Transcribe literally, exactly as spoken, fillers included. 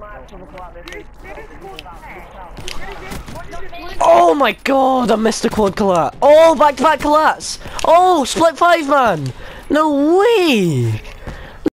Oh my god, I missed a quad collat. Oh, back to back collats. Oh, split five man. No way.